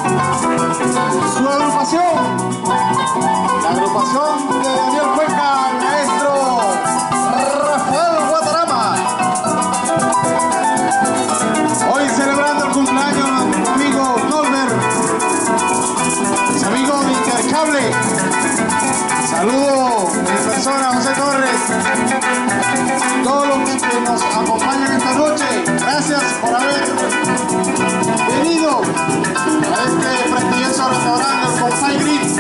Su agrupación, la agrupación de Daniel Cuenca, el maestro Rafael Guadarrama. Hoy celebrando el cumpleaños de mi amigo Norbert, mis amigos de Intercable. Saludo en persona a José Torres, todos los que nos acompañan esta noche. Gracias por haber venido a este prestigioso restaurante, el Compay Grill.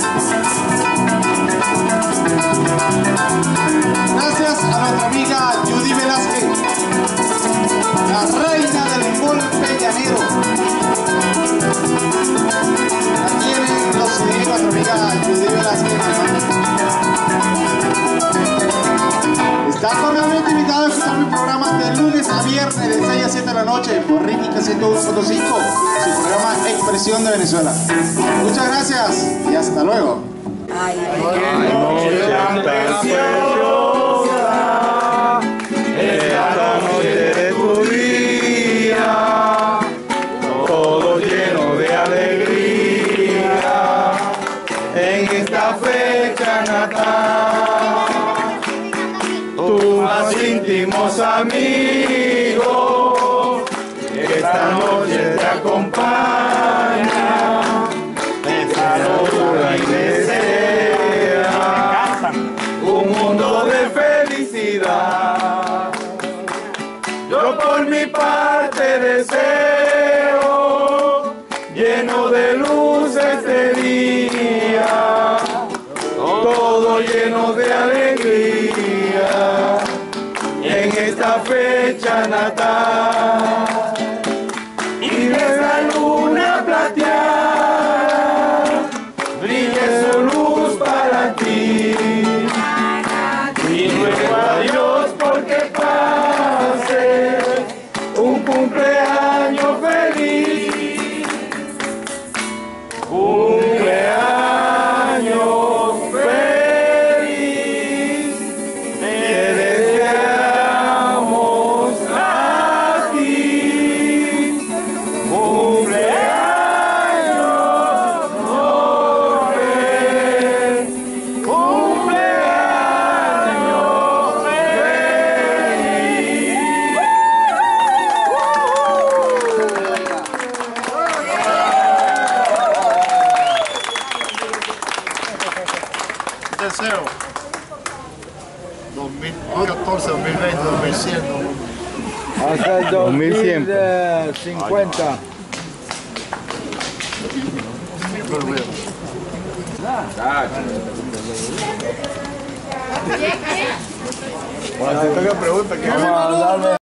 Gracias a nuestra amiga Judy Velázquez, la reina del golpe llanero. La tienen los CD nuestra amiga Judy Velázquez. Está cordialmente invitado a escuchar mi programa de lunes a viernes de 6 a 7 de la noche por Rítmica 101.5, su programa Expresión de Venezuela. Muchas gracias y hasta luego. Todo lleno de alegría en esta fecha natal. Tus más íntimos amigos esta noche te acompañan, te saludan y desean un mundo de felicidad. Yo por mi parte deseo lleno de luz este día, todo lleno de alegría en esta fecha natal. Y ves la luna plateada, brille su luz para ti. Y ruego a Dios porque pase un cumpleaños feliz. Cumpleaños feliz. Te deseamos a ti. Cumpleaños, Norbert. Cumpleaños feliz. Deseo 2014, 2020, 2100. Hasta el 2050. Cuando te toca pregunta, ¿qué? Vamos a darle